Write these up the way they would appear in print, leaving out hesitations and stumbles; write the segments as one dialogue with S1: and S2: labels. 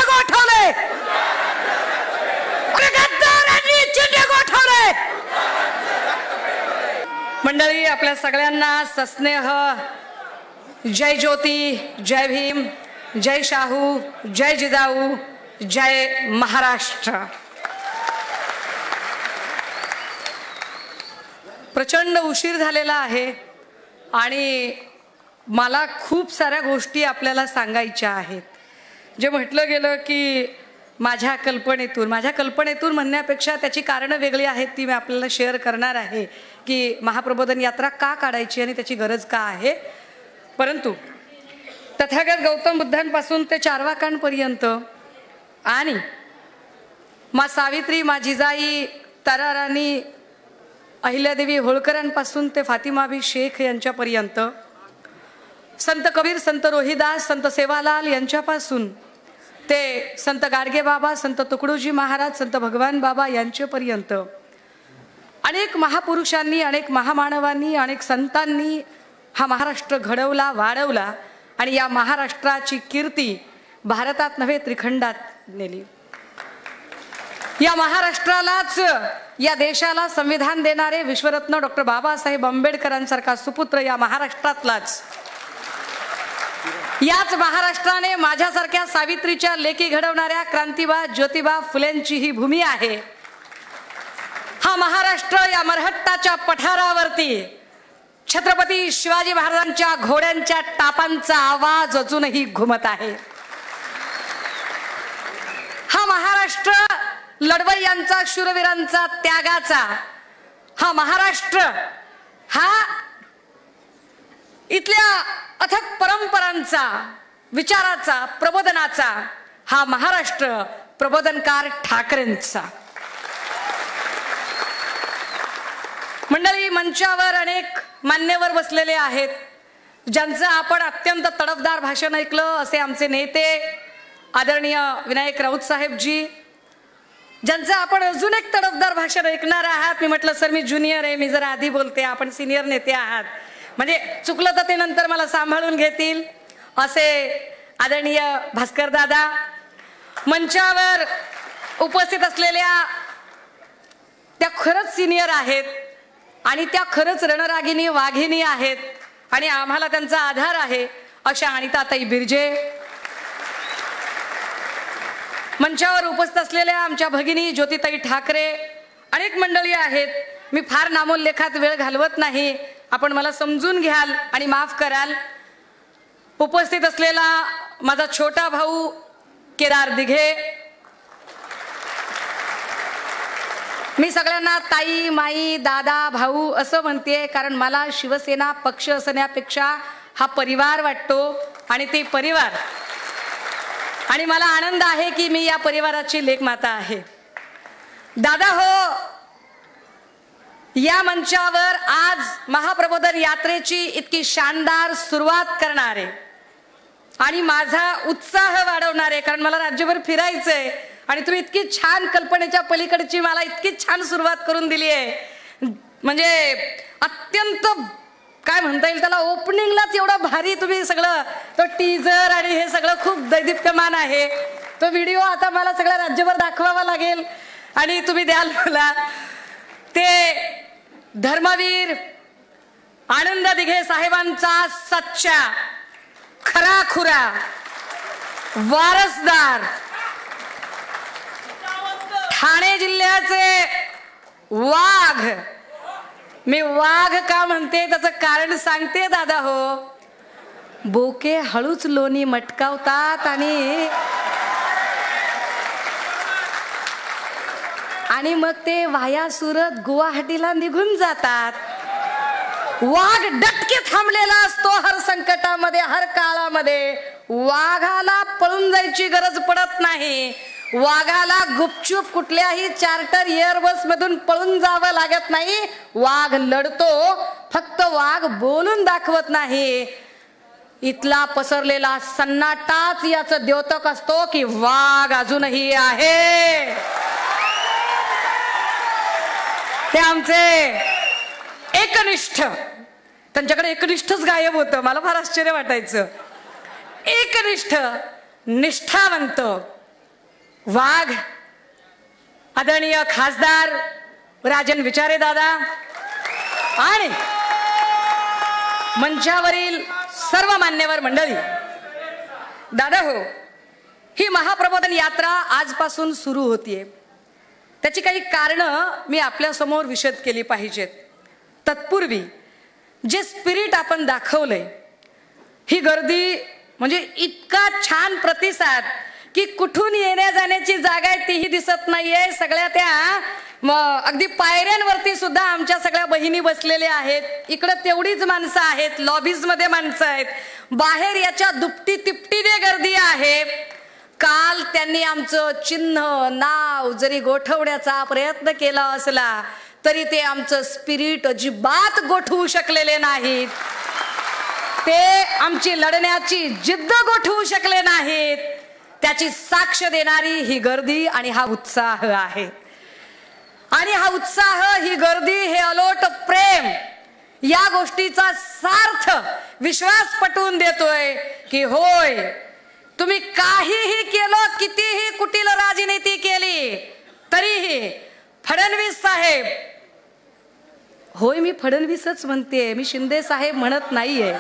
S1: गोठवले, गद्दारांनी चिंडे गोठवले. मंडळी, आपल्या सगळ्यांना सस्नेह जय ज्योती, जय भीम, जय शाहू, जय जिजाऊ, जय महाराष्ट्र. प्रचंड उशीर झालेला आहे आणि मला खूप साऱ्या गोष्टी आपल्याला सांगायच्या आहेत. जे म्हटलं गेलं की माझ्या कल्पनेतून म्हणण्यापेक्षा त्याची कारणं वेगळी आहेत, ती मी आपल्याला शेअर करणार आहे की महाप्रबोधन यात्रा का काढायची आणि त्याची गरज का आहे. परंतु तथागत गौतम बुद्धांपासून ते चार्वाकांपर्यंत आणि मा सावित्री, मा जिजाई, ताराराणी, अहिल्यादेवी होळकरांपासून ते फातिमाबी शेख यांच्यापर्यंत, संत कबीर, संत रोहिदास, संत सेवालाल यांच्यापासून ते संत गाडगे बाबा, संत तुकडोजी महाराज, संत भगवान बाबा यांच्यापर्यंत अनेक महापुरुषांनी, अनेक महामानवांनी, अनेक संतांनी हा महाराष्ट्र घडवला, वाढवला आणि या महाराष्ट्राची कीर्ती भारतात नव्हे त्रिखंडात नेली. या महाराष्ट्रालाच, या देशाला संविधान देणारे विश्वरत्न डॉक्टर बाबासाहेब आंबेडकरांसारखा सुपुत्र या महाराष्ट्रातलाच, याच महाराष्ट्राने माझ्यासारख्या सावित्रीच्या लेकी घडवणाऱ्या क्रांतिबा ज्योतिबा फुलेंची ही भूमी आहे. हा महाराष्ट्र या मरहट्टाच्या पठारावरती छत्रपती शिवाजी महाराजांच्या घोड्यांच्या टापांचा आवाज अजूनही घुमत आहे. हा महाराष्ट्र लढवय्यांचा, शूरवीरांचा, त्यागाचा, हा महाराष्ट्र, हा इथल्या अथक परंपरांचा, विचाराचा, प्रबोधनाचा, हा महाराष्ट्र प्रबोधनकार ठाकरेंचा. मंडळी, मंचावर अनेक मान्यवर बसलेले आहेत ज्यांचं आपण अत्यंत तडफदार भाषण ऐकलं, असे आमचे नेते आदरणीय विनायक राऊत साहेबजी, ज्यांचं आपण अजून एक तडफदार भाषण ऐकणार आहात. मी म्हटलं सर मी ज्युनियर आहे, मी जरा आधी बोलते, आपण सिनियर नेते आहात, म्हणजे चुकलं तर ते नंतर मला सांभाळून घेतील, असे आदरणीय भास्कर दादा. मंचावर उपस्थित असलेल्या त्या खरंच सिनियर आहेत आणि त्या खरंच रणरागिणी, वाघिणी आहेत आणि आम्हाला त्यांचा आधार आहे, अशा अनिताताई बिर्जे. मंचावर उपस्थित असलेल्या आमच्या भगिनी ज्योतिताई ठाकरे, अनेक मंडळी आहेत. मी फार नामोल्लेखात वेळ घालवत नाही, आपण मला समजून घ्याल आणि माफ कराल. उपस्थित असलेला माझा छोटा भाऊ केदार दिघे, मी सगळ्यांना ताई, माई, दादा, भाऊ असं म्हणते, कारण मला शिवसेना पक्ष असण्यापेक्षा हा परिवार वाटतो आणि ते परिवार, आणि मला आनंद आहे की मी या परिवाराची लेकमाता आहे. दादा हो, या मंचावर आज महाप्रबोधन यात्रेची इतकी शानदार सुरुवात करणारे आणि माझा उत्साह वाढवणारे, कारण मला राज्यभर फिरायचंय आणि तुम्ही इतकी छान कल्पनेच्या पलीकडची मला इतकी छान सुरुवात करून दिली आहे, म्हणजे अत्यंत काय म्हणता येईल त्याला, ओपनिंगलाच एवढा भारी तुम्ही सगळं, तो टीजर आणि हे सगळं खूप दैदिप्यमान आहे. तो व्हिडिओ आता मला सगळा राज्यभर दाखवावा लागेल आणि तुम्ही द्याल मला. ते धर्मवीर आनंद दिघे साहेबांचा सच्चा, खराखुरा वारसदार, ठाणे जिल्ह्याचे वाघ. मी वाघ का म्हणते त्याचं कारण सांगते दादा हो. बोके हळूच लोणी मटकावतात आणि मग ते वाया सुरत गुवाहाटीला निघून जातात. वाघ डटके थांबलेला असतो हर संकटामध्ये, हर काळामध्ये. वाघाला पळून जायची गरज पडत नाही. वाघाला गुपचूप कुठल्याही चार्टर एअरबस मधून पळून जावं लागत नाही. वाघ लढतो, फक्त वाघ बोलून दाखवत नाही. इथला पसरलेला सन्नाटाच याचं द्योतक असतो की वाघ अजूनही आहे. ते आमचे एकनिष्ठ, त्यांच्याकडे एकनिष्ठच गायब होतं, मला फार आश्चर्य वाटायचं. एकनिष्ठ, निष्ठावंत, वाघ, आदरणीय खासदार राजन विचारे दादा आणि मंचावरील सर्व मान्यवर मंडळी. दादा हो, ही महाप्रबोधन यात्रा आजपासून सुरू होतीये. त्याची काही कारणं मी आपल्या समोर विशद केली पाहिजेत. तत्पूर्वी जे स्पिरिट आपण दाखवलंय, ही गर्दी म्हणजे इतका छान प्रतिसाद की कुठून येण्या जाण्याची जागा आहे तीही दिसत नाहीये. सगळ्या त्या अगदी पायऱ्यांवरती सुद्धा आमच्या सगळ्या बहिणी बसलेल्या आहेत. इकडे तेवढीच माणसं आहेत, लॉबीज मध्ये माणसं आहेत, बाहेर याच्या दुपटी तिपटीने गर्दी आहे. काल त्यांनी आमचं चिन्ह नाव जरी गोठवण्याचा प्रयत्न केला असला तरी ते आमचं स्पिरिट अजिबात गोठवू शकलेले नाहीत. ते आमची लढण्याची जिद्द गोठवू शकले नाहीत. त्याची साक्ष देणारी ही गर्दी आणि हा उत्साह आहे. आणि हा उत्साह, ही गर्दी, हे अलोट प्रेम या गोष्टीचा सार्थ विश्वास पटवून देतोय की होय, तुम्ही काहीही केलं, कितीही कुटील राजनीती केली तरीही फडणवीस साहेब, होय मी फडणवीसच म्हणते, मी शिंदे साहेब म्हणत नाहीये,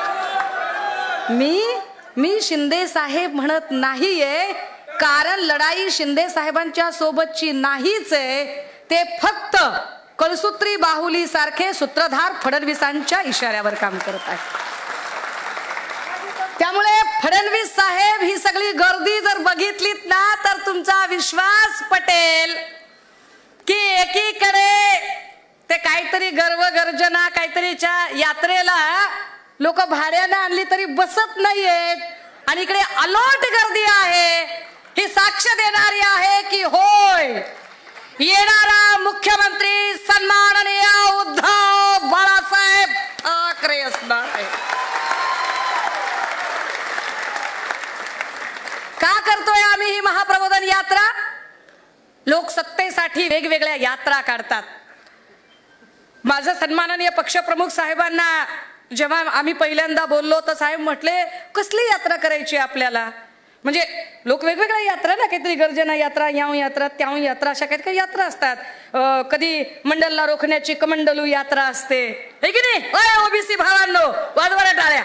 S1: मी शिंदे साहेब म्हणत नाहीये. कारण लढाई शिंदे साहेबांच्या सोबतची नाहीच आहे. ते फक्त कळसूत्री बाहुली सारखे सूत्रधार फडणवीसांच्या इशाऱ्यावर काम करत आहेत. त्यामुळे फडणवीस साहेब, ही सगळी गर्दी जर बघितलीत ना तर तुमचा विश्वास पटेल की एकीकडे ते काहीतरी गर्व गर्जना, काहीतरीच्या यात्रेला लोक भाड्याने आणली तरी बसत नाहीयेत, आणि इकडे अलोट गर्दी आहे. ही साक्ष देणारी आहे की होय, येणारा मुख्यमंत्री सन्माननीय उद्धव बाळासाहेब ठाकरे असणार आहे. का करतोय आम्ही ही महाप्रबोधन यात्रा? लोक सत्तेसाठी वेगवेगळ्या यात्रा काढतात. माझं सन्माननीय पक्षप्रमुख साहेबांना जेव्हा आम्ही पहिल्यांदा बोललो तर साहेब म्हटले, कसली यात्रा करायची आपल्याला? म्हणजे लोक वेगवेगळ्या यात्रा ना, काहीतरी गर्जना यात्रा, याव यात्रा, त्याव यात्रा, अशा काही यात्रा असतात. कधी मंडलला रोखण्याची कमंडलू यात्रा असते, हे की नाही? ओय ओबीसी भावांनो, वाजवा टाळ्या,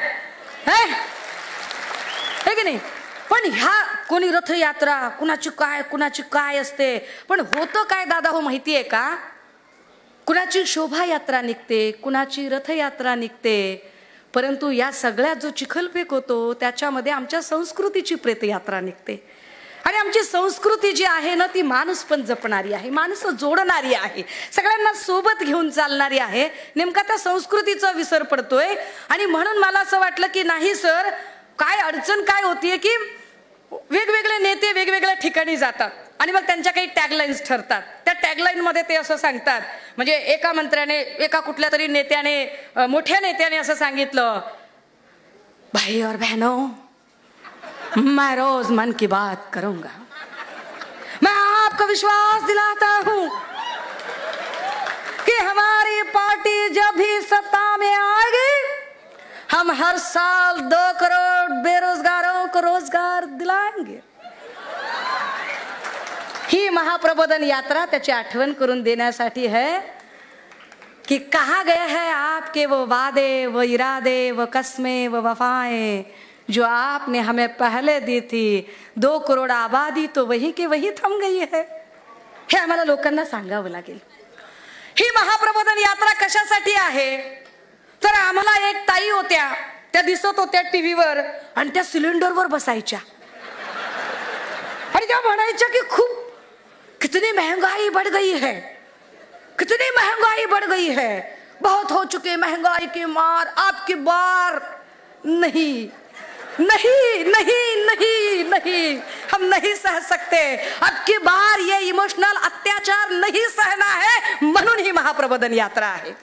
S1: हे की नाही? पण ह्या कोणी रथयात्रा, कुणाची काय असते. पण होतं काय दादा हो माहितीये का? कुणाची शोभायात्रा निघते, कुणाची रथयात्रा निघते, परंतु या सगळ्यात जो चिखलफेक होतो त्याच्यामध्ये आमच्या संस्कृतीची प्रेतयात्रा निघते. आणि आमची संस्कृती जी आहे ना, ती माणूस पण जपणारी आहे, माणसं जोडणारी आहे, सगळ्यांना सोबत घेऊन चालणारी आहे. नेमका त्या संस्कृतीचा विसर पडतोय. आणि म्हणून मला असं वाटलं की नाही सर, काय अडचण काय होतीये की वेगवेगळे नेते वेगवेगळ्या ठिकाणी जातात आणि मग त्यांच्या काही टॅगलाईन्स ठरतात. त्या टॅगलाईन मध्ये ते असं सांगतात, म्हणजे एका मंत्र्याने, एका कुठल्या तरी नेत्याने, मोठ्या नेत्याने असं सांगितलं, भाई और बहनों, मैं रोज मन की बात करूंगा, मैं आपको विश्वास दिलाता हूं कि हमारी पार्टी जब भी सत्ता में आएगी, हम हर साल 2 करोड़ बेरोजगारों को रोजगार दिलाएंगे. ही महाप्रबोधन यात्रा त्याची आठवण करून देण्यासाठी है कि कहा गया है आपके वो वादे, वो इरादे, वो कस्में, वो वफाएं जो आपने हमें पहले दी थी. 2 करोड़ आबादी तो वही के वही थम गई है. हे आम्हाला लोकांना सांगावं लागेल. ही महाप्रबोधन यात्रा कशासाठी आहे? तर आम्हाला एक ताई होत्या, त्या दिसत होत्या टीव्हीवर आणि त्या सिलेंडरवर बसायच्या आणि त्या म्हणायच्या की खूप, कितनी महंगाई बढ़ गई है, कितनी महंगाई बढ़ गई है, बहुत हो चुके महंगाई की मार, आपकी बार नहीं नहीं नहीं नहीं नहीं, हम नहीं सह सकते, अब की बार ये इमोशनल अत्याचार नहीं सहना है. म्हणून ही महाप्रबोधन यात्रा आहे.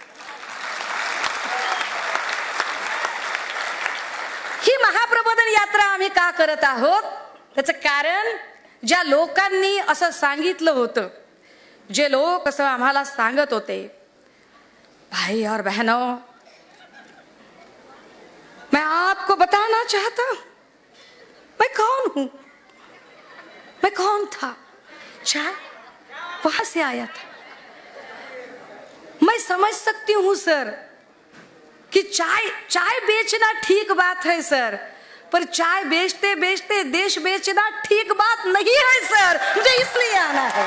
S1: ही महाप्रबोधन यात्रा आम्ही का करत आहोत? त्याचं कारण, ज्या लोकांनी असं सांगितलं होतं, जे लोक असं आम्हाला सांगत होते, भाई और बहनों, मैं आपको बताना चाहता हूं मैं कौन हूं, मैं मैं कौन था? चाय वहां से आया था। मैं समझ सकती हूं सर कि चाय बेचना ठीक बात है सर, पर चाय बेचते बेचते देश बेचना ठीक बात नहीं है सर। मुझे इसलिए आना है,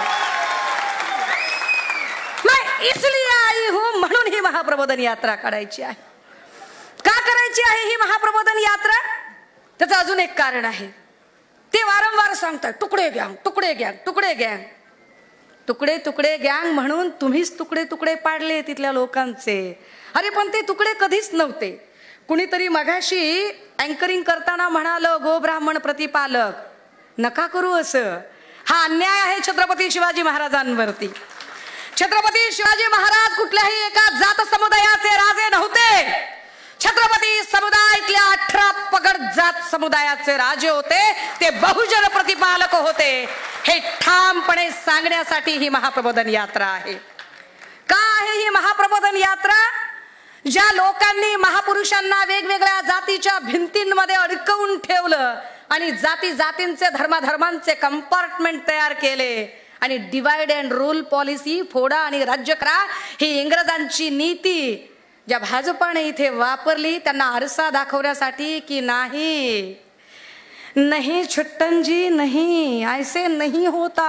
S1: मैं इसलिए आई हूं, म्हणून ही महाप्रबोधन यात्रा काढायची आहे। का करायची आहे ही महाप्रबोधन यात्रा? त्याचं अजून एक कारण आहे। ते वारंवार सांगतात तुकडे गँग, तुकडे गँग, तुकडे गँग, तुकडे तुकडे गँग म्हणून तुम्हीच तुकडे तुकडे पाडले तिथल्या लोकांचे। अरे पण ते तुकडे कधीच नव्हते। कुणीतरी मगाशी अँकरिंग करताना म्हणालं गो ब्राह्मण प्रतिपालक, नका करू असं, हा अन्याय आहे छत्रपती शिवाजी महाराजांवरती। छत्रपती शिवाजी महाराज कुठल्याही एका जात समुदायाचे राजे नव्हते। छत्रपती समुदायातल्या 18 पगड जात समुदायाचे राजे होते, ते बहुजन प्रतिपालक होते। हे ठामपणे सांगण्यासाठी ही महाप्रबोधन यात्रा आहे। का आहे ही महाप्रबोधन यात्रा? ज्या लोकांनी महापुरुषांना वेगवेगळ्या जातीच्या भिंतींमध्ये अडकवून ठेवलं आणि जाती जातींचे धर्माधर्मांचे कंपार्टमेंट तयार केले आणि डिवाइड अँड रूल पॉलिसी, फोडा आणि राज्य करा, ही इंग्रजांची नीती ज्या भाजपाने इथे वापरली, त्यांना आरसा दाखवण्यासाठी की नाही नहीं छुट्टन जी नहीं, ऐसे नहीं होता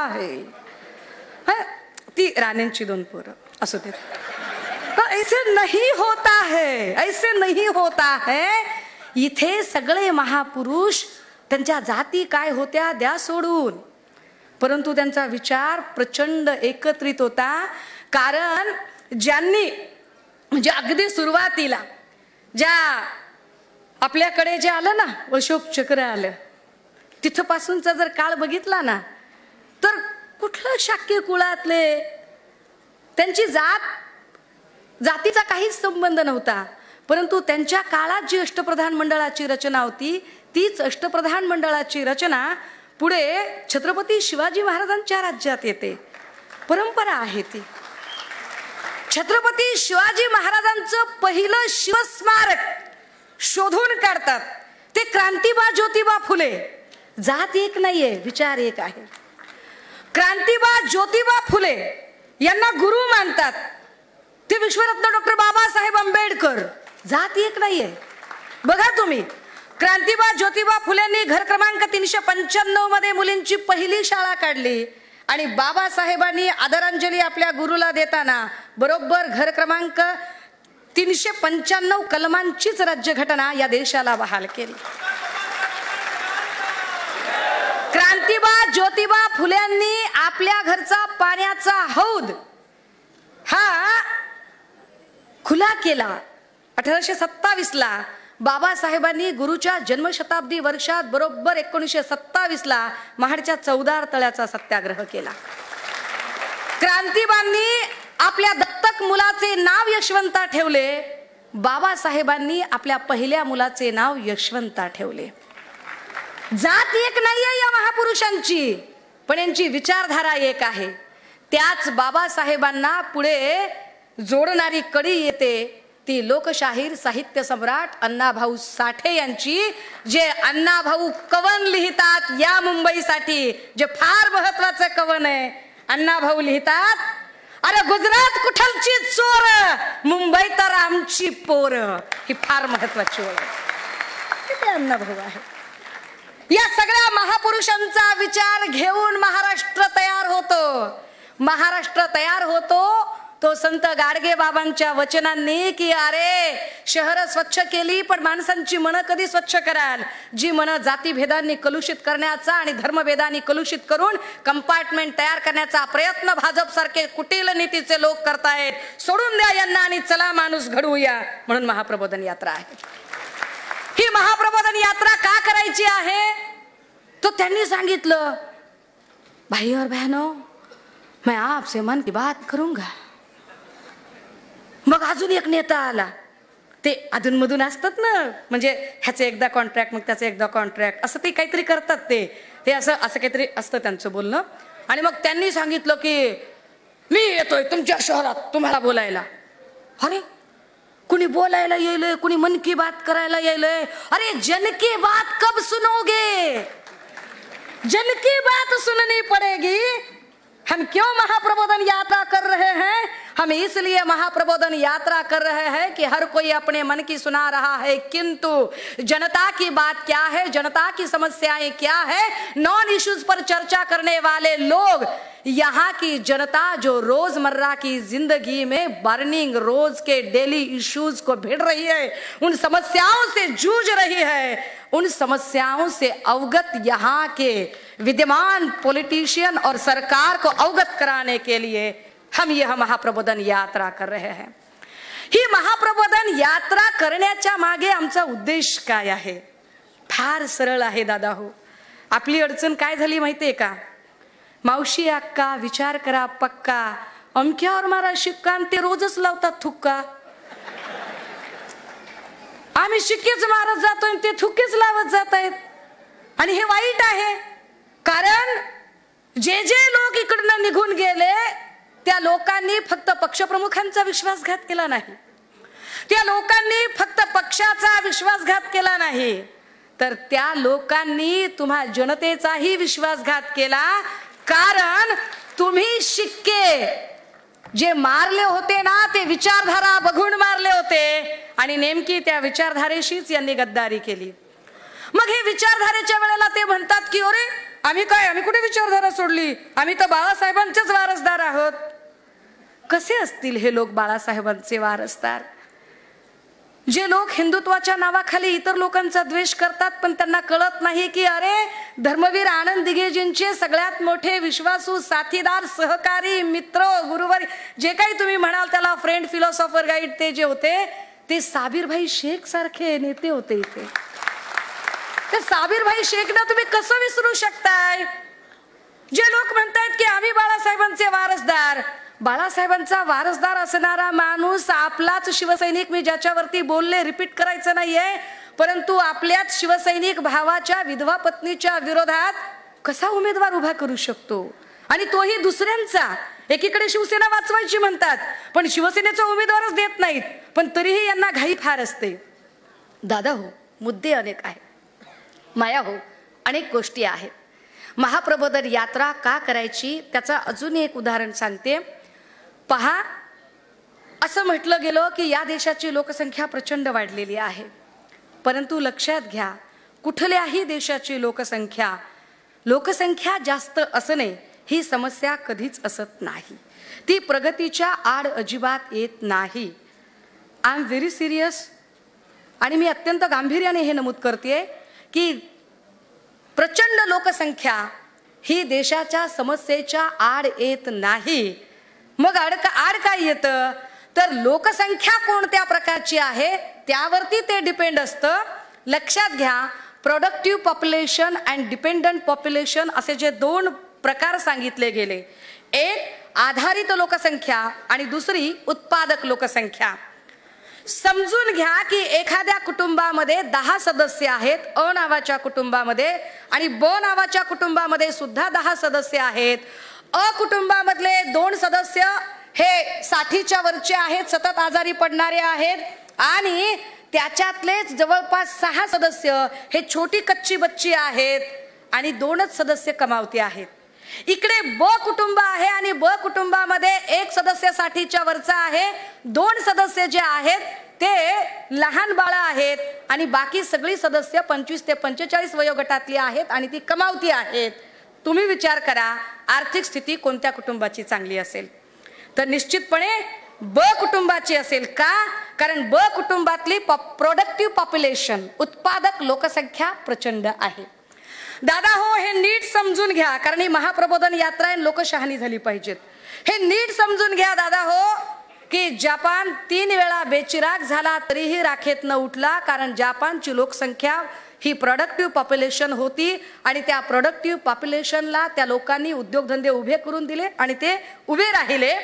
S1: है। ती राणेंची 2 पोरं असू देत, ऐसे नहीं होता है, ऐसे नहीं होता है। इथे सगळे महापुरुष त्यांच्या जाती काय होत्या द्या सोडून, परंतु त्यांचा विचार प्रचंड एकत्रित होता। कारण ज्यांनी म्हणजे अगदी सुरुवातीला ज्या आपल्याकडे जे आलं ना अशोक चक्र आलं, तिथपासूनचा जर काळ बघितला ना, तर कुठलं शाक्य कुळातले, त्यांची जातीचा काहीच संबंध नव्हता, परंतु त्यांच्या काळात जी अष्टप्रधान मंडळाची रचना होती, तीच अष्टप्रधान मंडळाची रचना पुढे छत्रपती शिवाजी महाराजांच्या राज्यात येते। परंपरा आहे ती। छत्रपती शिवाजी महाराजांचं पहिलं शिवस्मारक शोधून काढतात ते क्रांतीबा ज्योतिबा फुले। जात एक नाहीये, विचार एक आहे। क्रांतीबा ज्योतिबा फुले यांना गुरु मानतात ते विश्वरत्न डॉक्टर बाबासाहेब आंबेडकर। जात एक नाहीये। बघा तुम्ही, क्रांतीबा ज्योतिबा फुलेंनी घर क्रमांक 395 मध्ये मुलींची पहिली शाळा काढली आणि बाबासाहेबांनी आदरांजली आपल्या गुरुला देताना बरोबर घर क्रमांक 395 कलमांचीच राज्यघटना या देशाला बहाल केली। क्रांतीबा ज्योतिबा फुल्यांनी आपल्या घरचा पाण्याचा हौद हा खुला केला। 1827 ला बाबासाहेबांनी गुरुच्या जन्मशताब्दी वर्षात बरोबर 1927 ला महाडच्या चौदार तळ्याचा सत्याग्रह केला। क्रांतीबांनी आपल्या दत्तक मुलाचे नाव यशवंता ठेवले, बाबासाहेबांनी आपल्या पहिल्या मुलाचे नाव यशवंता ठेवले। जात एक नाहीये या महापुरुषांची, पण यांची विचारधारा एक आहे। त्याच बाबासाहेबांना पुढे जोडणारी कडी येते ती लोकशाहीर साहित्य सम्राट अण्णाभाऊ साठे यांची, जे अण्णाभाऊ कवन लिहितात या मुंबईसाठी, जे फार महत्वाचं कवन आहे। अण्णाभाऊ लिहितात, अरे गुजरात कुठलची चोर, मुंबई तर आमची पोर। ही फार महत्वाची ओळ आहे, अण्णाभाऊ आहे। या सगळ्या महापुरुषांचा विचार घेऊन महाराष्ट्र तयार होतो। महाराष्ट्र तयार होतो तो संत गाडगे बाबांच्या वचनांनी की अरे शहर स्वच्छ केली, पण माणसांची मन कधी स्वच्छ कराल? जी मन जातीभेदांनी कलुषित करण्याचा आणि धर्मभेदांनी कलुषित करून कंपार्टमेंट तयार करण्याचा प्रयत्न भाजप सारखे कुटील नीतीचे लोक करतायत। सोडून द्या यांना आणि चला माणूस घडवूया, म्हणून महाप्रबोधन यात्रा आहे। ही महाप्रबोधन यात्रा का करायची आहे तो त्यांनी सांगितलं, भाई और बहनों मैं आपसे मन की बात करूंगा। मग अजून एक नेता आला, ते अधूनमधून असतात ना, म्हणजे ह्याचे एकदा कॉन्ट्रॅक्ट मग त्याचे एकदा कॉन्ट्रॅक्ट असं ते काहीतरी करतात, ते असं काहीतरी असतं त्यांचं बोलणं। आणि मग त्यांनी सांगितलं की मी येतोय तुमच्या शहरात तुम्हाला बोलायला। अरे कुणी बोलायला येईल, कुणी मन की बात करायला येईल। अरे जन की बात कब सुनोगे? जन की बात सुननी पड़ेगी। हम क्यों महाप्रबोधन यात्रा कर रहे हैं? हम इसलिए महाप्रबोधन यात्रा कर रहे हैं कि हर कोई अपने मन की सुना रहा है, किंतु जनता की बात क्या है, जनता की समस्याएं क्या है, नॉन इश्यूज पर चर्चा करने वाले लोग, यहाँ की जनता जो रोजमर्रा की जिंदगी में बर्निंग रोज के डेली इश्यूज को भिड़ रही है, उन समस्याओं से जूझ रही है, उन समस्याओं से अवगत यहाँ के विद्यमान पॉलिटिशियन और सरकार को अवगत कराने के लिए हम यह महाप्रबोधन यात्रा कर रहे हैं। ही महाप्रबोधन यात्रा करण्याच्या मागे आमचा उद्देश काय आहे? फार सरळ आहे दादा हो। आपली अडचण काय झाली माहितीये का? मावशी अक्का विचार करा पक्का, अमक्यावर मारा शिक्का, ते रोजच लावतात थुक्का। आम्ही शिक्केच मारत जातोय, ते थुक्केच लावत जात आहेत, आणि हे वाईट आहे। कारण जे जे लोक इकडनं निघून गेले त्या लोकांनी फक्त पक्षप्रमुखांचा विश्वासघात केला नाही, त्या लोकांनी फक्त पक्षाचा विश्वासघात केला नाही, तर त्या लोकांनी तुम्हा जनतेचाही विश्वासघात केला। कारण तुम्ही शिक्के जे मारले होते ना, ते विचारधारा बघून मारले होते, आणि नेमकी त्या विचारधारेशीच यांनी गद्दारी केली। मग हे विचारधारेच्या वेळेला ते म्हणतात की अरे आम्ही काय, आम्ही कुठे विचारधारा सोडली, आम्ही तर बाळासाहेबांचेच वारसदार आहोत। कसे असतील हे लोक बाळासाहेबांचे वारसदार? जे लोक हिंदुत्वाच्या नावाखाली इतर लोकांचा द्वेष करतात, पण त्यांना कळत नाही की अरे धर्मवीर आनंद दिघेजींचे सगळ्यात मोठे विश्वासू साथीदार, सहकारी, मित्र, गुरुवर, जे काही तुम्ही म्हणाल त्याला, फ्रेंड, फिलॉसॉफर, गाईड, ते जे होते ते साबिरभाई शेख सारखे नेते होते इथे। ते साबिरभाई शेखना तुम्ही कसं विसरू शकताय? जे लोक म्हणतात की आम्ही बाळासाहेबांचे वारसदार, बाळासाहेबांचा वारसदार असणारा माणूस आपलाच शिवसैनिक, मी ज्याच्यावरती बोलले रिपीट करायचं नाहीये, परंतु आपल्याच शिवसैनिक भावाच्या विधवा पत्नीच्या विरोधात कसा उमेदवार उभा करू शकतो? आणि तोही दुसऱ्यांचा। एकीकडे शिवसेना वाचवायची म्हणतात, पण शिवसेनेचा उमेदवारच देत नाहीत, पण तरीही यांना घाई फार असते। दादा हो, मुद्दे अनेक आहेत, माया हो, अनेक गोष्टी आहेत। महाप्रबोधन यात्रा का करायची त्याचा अजून एक उदाहरण सांगते। पहा, असं म्हटलं गेलं की या देशाची लोकसंख्या प्रचंड वाढलेली आहे, परंतु लक्षात घ्या, कुठल्याही देशाची लोकसंख्या जास्त असणे ही समस्या कधीच असत नाही, ती प्रगतीच्या आड अजिबात येत नाही। आय एम व्हेरी सिरियस, आणि मी अत्यंत गांभीर्याने हे नमूद करते की प्रचंड लोकसंख्या ही देशाच्या समस्येच्या आड येत नाही। मग आड काय येतं? तर लोकसंख्या कोणत्या प्रकारची आहे त्यावरती ते डिपेंड असतं। लक्षात घ्या, productive population and dependent population असे जे दोन प्रकार सांगितले गेले, एक आधारित लोकसंख्या आणि दुसरी उत्पादक लोकसंख्या। समजून घ्या की एखाद्या कुटुंबामध्ये 10 सदस्य आहेत, अ नावाच्या कुटुंबामध्ये, आणि ब नावाच्या कुटुंबामध्ये सुद्धा 10 सदस्य आहेत। अ कुटुंबामधले 2 सदस्य हे 60च्या वरचे आहेत, सतत आजारी पडणारे आहेत, आणि त्याच्यातलेच जवळपास 6 सदस्य हे छोटी कच्ची बच्ची आहेत, आणि 2च सदस्य कमावते आहेत। इकडे ब कुटुंब आहे, आणि ब कुटुंबामध्ये 1 सदस्य 60च्या वरचा आहे, 2 सदस्य जे आहेत ते लहान बाळ आहेत, आणि बाकी सगळी सदस्य 25 ते 45 वयोगटातली आहेत, आणि ती कमावती आहेत। तुम्ही विचार करा, आर्थिक स्थिती कोणत्या कुटुंबाची चांगली असेल? तर निश्चितपणे ब कुटुंबाची असेल। का? कारण ब कुटुंबातली प्रोडक्टिव्ह पॉप्युलेशन, उत्पादक लोकसंख्या प्रचंड आहे। दादा हो, हे नीट समजून घ्या, कारण ही महाप्रबोधन यात्रा आहे, लोक शहाणी झाली पाहिजेत। हे नीट समजून घ्या दादा हो, की जपान 3 वेळा बेचिराग झाला तरीही राखेत न उठला, कारण जपानची लोकसंख्या ही प्रोडक्टिव्ह पॉप्युलेशन होती, आणि त्या प्रोडक्टिव्ह पॉप्युलेशनला त्या लोकांनी उद्योगधंदे उभे करून दिले आणि ते उभे राहिले।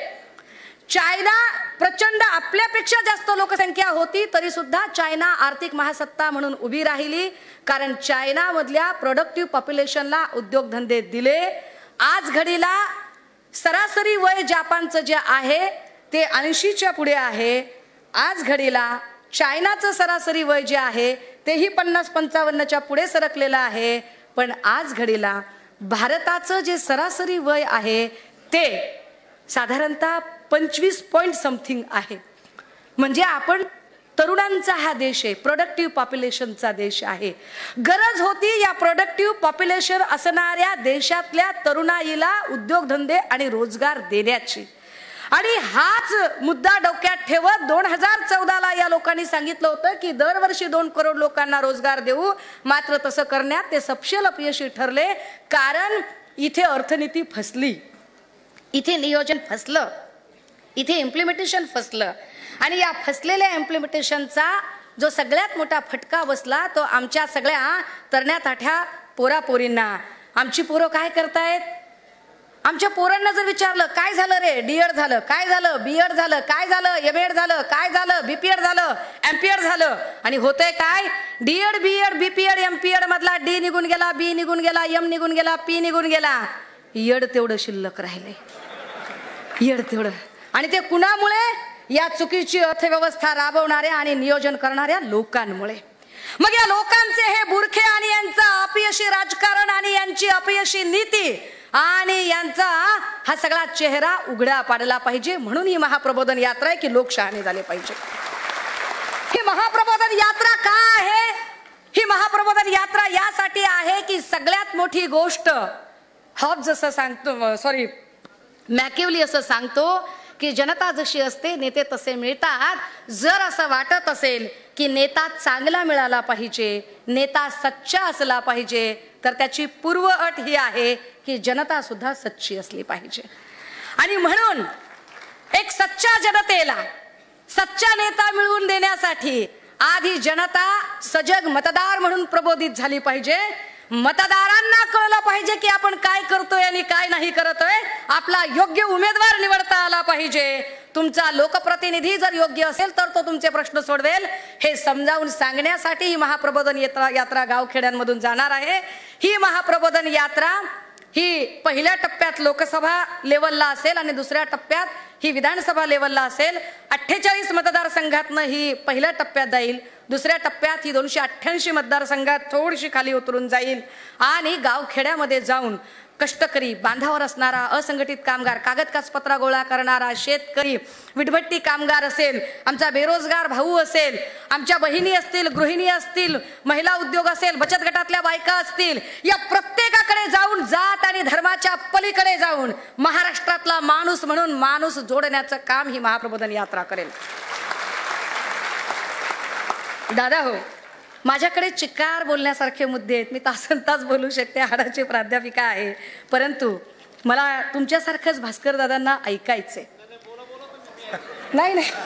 S1: चायना प्रचंड आपल्यापेक्षा जास्त लोकसंख्या होती, तरी सुद्धा चायना आर्थिक महासत्ता म्हणून उभी राहिली, कारण चायना मधल्या प्रोडक्टिव्ह पॉप्युलेशनला उद्योगधंदे दिले। आज घडीला सरासरी वय जपानचं जे आहे ते 80च्या पुढे आहे। आज घडीला चायनाचं सरासरी वय जे आहे तेही 50-55च्या पुढे सरकलेलं आहे, पण आज घडीला भारताचं जे सरासरी वय आहे ते साधारणतः 25 पॉइंट समथिंग आहे. म्हणजे आपण तरुणांचा हा देश आहे, प्रोडक्टिव्ह पॉप्युलेशनचा देश आहे. गरज होती या प्रोडक्टिव्ह पॉप्युलेशन असणाऱ्या देशातल्या तरुणाईला उद्योगधंदे आणि रोजगार देण्याची. आणि हाच मुद्दा डोक्यात ठेवत 2014ला या लोकांनी सांगितलं होतं की दरवर्षी 2 करोड लोकांना रोजगार देऊ. मात्र तसं करण्यात ते सपशेल अपयशी ठरले, कारण इथे अर्थनीती फसली, इथे नियोजन फसलं, इथे इम्प्लिमेंटेशन फसलं. आणि या फसलेल्या इम्प्लिमेंटेशनचा जो सगळ्यात मोठा फटका बसला तो आमच्या सगळ्या तरण्या ताठ्या पोरापोरींना. आमची पोरं काय करतायत? आमच्या पोरांना जर विचारलं काय झालं रे, डीएड झालं, काय झालं, बीएड झालं, काय झालं, एमएड झालं, काय झालं, बीपीएड झालं, एमपीएड झालं, आणि होतंय काय? डीएड बीएड बीपीएड एमपीएड मधला डी निघून गेला, बी निघून गेला, एम निघून गेला, पी निघून गेला, एड तेवढं शिल्लक राहिले, एड तेवढं. आणि ते कुणामुळे? या चुकीची अर्थव्यवस्था राबवणाऱ्या आणि नियोजन करणाऱ्या लोकांमुळे. मग या लोकांचे हे बुरखे आणि यांचं अपयशी राजकारण आणि यांची अपयशी नीती आणि यांचा हा सगळा चेहरा उघडा पाडला पाहिजे. म्हणून ही महाप्रबोधन यात्रा आहे की लोक शहाणे झाले पाहिजे. ही महाप्रबोधन यात्रा का आहे? ही महाप्रबोधन यात्रा यासाठी आहे की सगळ्यात मोठी गोष्ट हॉब्स जसं सांगतो, सॉरी मॅकिवली असं सांगतो की जनता जशी असते नेते तसे मिळतात. जर असं वाटत असेल की नेता चांगला मिळाला पाहिजे, नेता सच्चा असला पाहिजे, तर त्याची पूर्व अट ही आहे की जनता सुद्धा सच्ची असली पाहिजे. आणि म्हणून एक सच्चा जनतेला सच्चा नेता मिळवून देण्यासाठी आधी जनता सजग मतदार म्हणून प्रबोधित झाली पाहिजे. मतदारांना कळलं पाहिजे की आपण काय करतोय आणि काय नाही करतोय. आपला योग्य उमेदवार निवडता आला पाहिजे. तुमचा लोकप्रतिनिधी जर योग्य असेल तर तो तुमचे प्रश्न सोडवेल. हे समजावून सांगण्यासाठी ही महाप्रबोधन यात्रा गावखेड्यांमधून जाणार आहे. ही महाप्रबोधन यात्रा ही पहिल्या टप्प्यात लोकसभा लेवलला असेल आणि दुसऱ्या टप्प्यात ही विधानसभा लेवलला असेल. 48 मतदारसंघातनं ही पहिल्या टप्प्यात जाईल. दुसऱ्या टप्प्यात ही 288 मतदारसंघात थोडीशी खाली उतरून जाईल. आणि गावखेड्यामध्ये जाऊन कष्टकरी, बांधावर असणारा असंघटित कामगार, कागद कागदपत्रा गोळा करणारा शेतकरी, विटभट्टी कामगार असेल, आमचा बेरोजगार भाऊ असेल, आमच्या बहिणी असतील, गृहिणी असतील, महिला उद्योग असेल, बचत गटातल्या बायका असतील, या प्रत्येकाकडे जाऊन जात आणि धर्माच्या पलीकडे जाऊन महाराष्ट्रातला माणूस म्हणून माणूस जोडण्याचं काम ही महाप्रबोधन यात्रा करेल. दादा हो, माझ्याकडे चिकार बोलण्यासारखे मुद्दे आहेत. मी तासनतास बोलू शकते, हाडाची प्राध्यापिका आहे. परंतु मला तुमच्यासारखंच भास्कर दादांना ऐकायचंय. नाही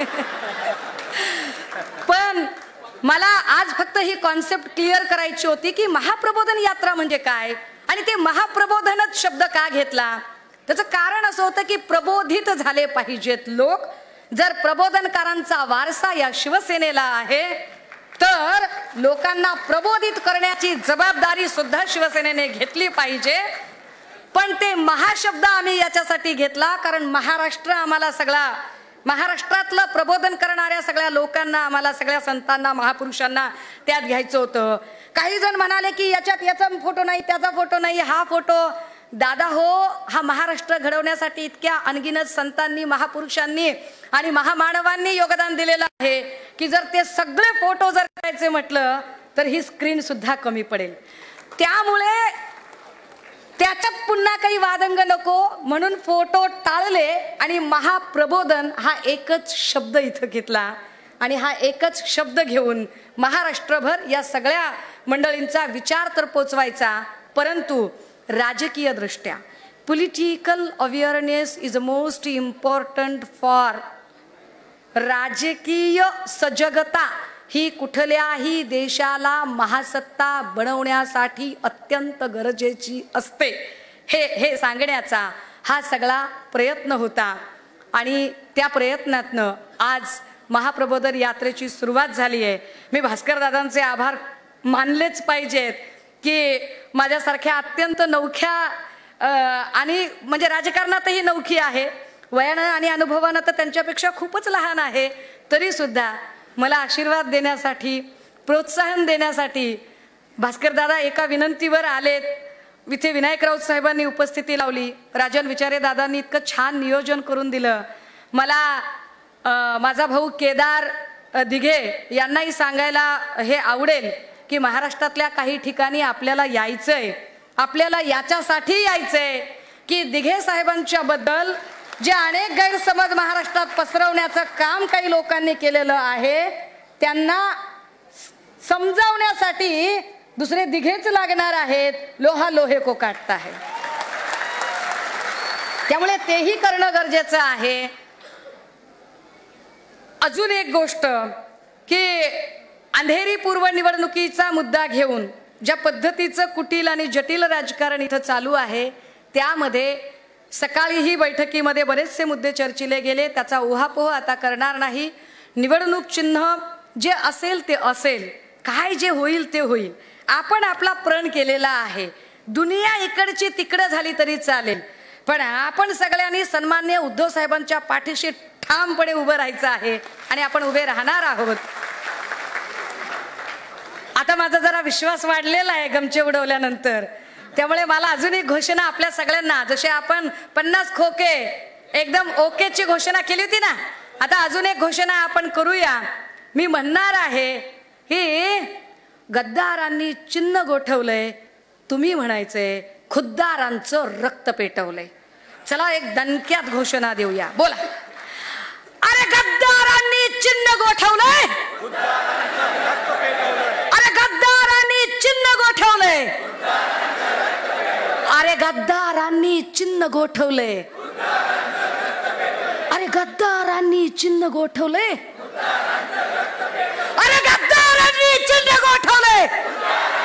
S1: पण मला आज फक्त ही कॉन्सेप्ट क्लिअर करायची होती की महाप्रबोधन यात्रा म्हणजे काय आणि ते महाप्रबोधनच शब्द का घेतला. त्याचं कारण असं होतं की प्रबोधित झाले पाहिजेत लोक. जर प्रबोधनकारांचा वारसा या शिवसेनेला आहे तर लोकांना प्रबोधित करण्याची जबाबदारी सुद्धा शिवसेनेने घेतली पाहिजे. पण ते महाशब्द आम्ही याच्यासाठी घेतला कारण महाराष्ट्र आम्हाला सगळा, महाराष्ट्रातलं प्रबोधन करणाऱ्या सगळ्या लोकांना, आम्हाला सगळ्या संतांना, महापुरुषांना त्यात घ्यायचं होतं. काही जण म्हणाले की याच्यात याचा फोटो नाही, त्याचा फोटो नाही, हा फोटो. दादा हो, हा महाराष्ट्र घडवण्यासाठी इतक्या अनगिनत संतांनी, महापुरुषांनी आणि महामानवांनी योगदान दिलेलं आहे की जर ते सगळे फोटो जर करायचे म्हटलं तर ही स्क्रीन सुद्धा कमी पडेल. त्यामुळे त्याच्यात पुन्हा काही वादंग नको म्हणून फोटो टाळले आणि महाप्रबोधन हा एकच शब्द इथं घेतला. आणि हा एकच शब्द घेऊन महाराष्ट्रभर या सगळ्या मंडळींचा विचार तर पोचवायचा, परंतु राजकीय दृष्ट्या political awareness is most important for. राजकीय सजगता ही कुठल्याही देशाला महासत्ता बनवण्यासाठी अत्यंत गरजेची असते. हे सांगण्याचा हा सगळा प्रयत्न होता. आणि त्या प्रयत्नातनं आज महाप्रबोधन यात्रेची सुरुवात झाली आहे. मी भास्कर दादांचे आभार मानलेच पाहिजेत की माझ्यासारख्या अत्यंत नवख्या आणि म्हणजे राजकारणातही नवखी आहे, वयानं आणि अनुभवानं तर त्यांच्यापेक्षा खूपच लहान आहे, तरी सुद्धा मला आशीर्वाद देण्यासाठी, प्रोत्साहन देण्यासाठी भास्कर दादा एका विनंतीवर आलेत इथे विनायक राऊत साहेबांनी उपस्थिती लावली, राजन विचारे दादांनी इतकं छान नियोजन करून दिलं. मला माझा भाऊ केदार दिघे यांनाही सांगायला हे आवडेल की महाराष्ट्रातल्या काही ठिकाणी आपल्याला यायचंय, आपल्याला याच्यासाठी यायचंय की दिघे साहेबांच्या बद्दल जे अनेक गैरसमज महाराष्ट्रात पसरवण्याचं काम काही लोकांनी केलेलं आहे त्यांना समजावण्यासाठी दुसरे दिघेच लागणार आहेत. लोहा लोहे को काटता है. त्यामुळे तेही करणं गरजेचं आहे. अजून एक गोष्ट की अंधेरी पूर्व निवडणुकीचा मुद्दा घेऊन ज्या पद्धतीचं कुटील आणि जटिल राजकारण इथं चालू आहे त्यामध्ये सकाळीही बैठकीमध्ये बरेचसे मुद्दे चर्चिले गेले. त्याचा उहापोह आता करणार नाही. निवडणूक चिन्ह जे असेल ते असेल, काय जे होईल ते होईल. आपण आपला प्रण केलेला आहे. दुनिया इकडची तिकडं झाली तरी चालेल, पण आपण सगळ्यांनी सन्माननीय उद्धव साहेबांच्या पाठीशी ठामपणे उभं राहायचं आहे आणि आपण उभे राहणार आहोत. आता माझा जरा विश्वास वाढलेला आहे गमचे उडवल्यानंतर. त्यामुळे मला अजून एक घोषणा आपल्या सगळ्यांना, जसे आपण 50 खोके एकदम ओकेची घोषणा केली होती ना, आता अजून एक घोषणा आपण करूया. मी म्हणणार आहे की गद्दारांनी चिन्ह गोठवलंय, तुम्ही म्हणायचंय खुद्दारांचं रक्त पेटवलंय. चला एक दणक्यात घोषणा देऊया. बोला. अरे गद्दारांनी चिन्ह गोठवलंय, अरे गद्दारांनी चिन्ह गोठवलंय, अरे गद्दारांनी चिन्ह गोठवलंय, अरे गद्दारांनी चिन्ह गोठवलंय, अरे गद्दारांनी चिन्ह गोठवलंय.